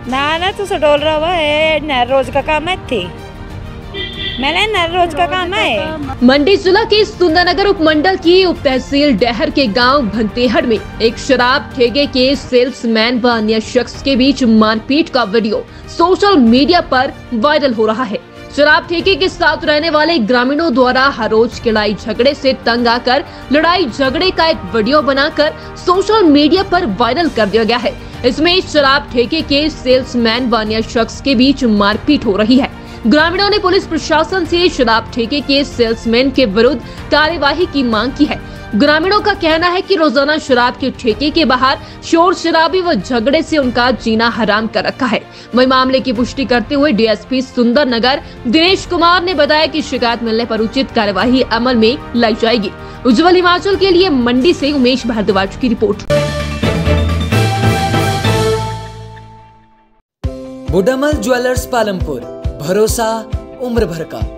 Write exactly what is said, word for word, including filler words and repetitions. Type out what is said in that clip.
ना ना तू डोल रहा हुआ है न रोज का काम है थी मैंने न रोज का काम है। मंडी जिला के सुंदरनगर उपमंडल की उप तहसील डहर के गांव भंतेहड़ में एक शराब ठेके के सेल्समैन व अन्य शख्स के बीच मारपीट का वीडियो सोशल मीडिया पर वायरल हो रहा है। शराब ठेके के साथ रहने वाले ग्रामीणों द्वारा हर रोज के लड़ाई झगड़े से तंग आकर लड़ाई झगड़े का एक वीडियो बनाकर सोशल मीडिया पर वायरल कर दिया गया है। इसमें शराब ठेके के सेल्समैन व अन्य शख्स के बीच मारपीट हो रही है। ग्रामीणों ने पुलिस प्रशासन से शराब ठेके के सेल्समैन के विरुद्ध कार्यवाही की मांग की है। ग्रामीणों का कहना है कि रोजाना शराब के ठेके के बाहर शोर शराबी व झगड़े से उनका जीना हराम कर रखा है। वहीं मामले की पुष्टि करते हुए डीएसपी सुंदरनगर दिनेश कुमार ने बताया कि शिकायत मिलने पर उचित कार्यवाही अमल में लाई जाएगी। उज्जवल हिमाचल के लिए मंडी से उमेश भारद्वाज की रिपोर्ट। बुडामल ज्वेलर्स पालमपुर, भरोसा उम्र भर का।